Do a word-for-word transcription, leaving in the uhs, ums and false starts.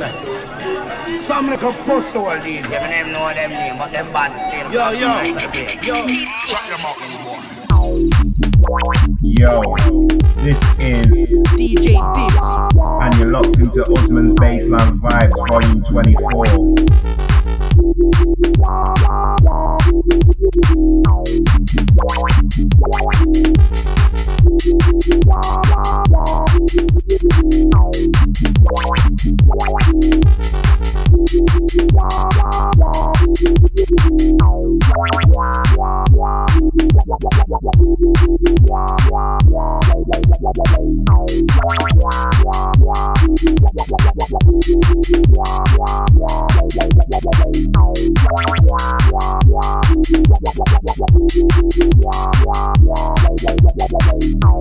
Some little pussy all these, you never know them name, but them bad still. Yo, yo, yo. Shut your mouth, Yo, this is D J Dibs, and you're locked into Osman's Bassland Vibes, Volume twenty-four. Oh.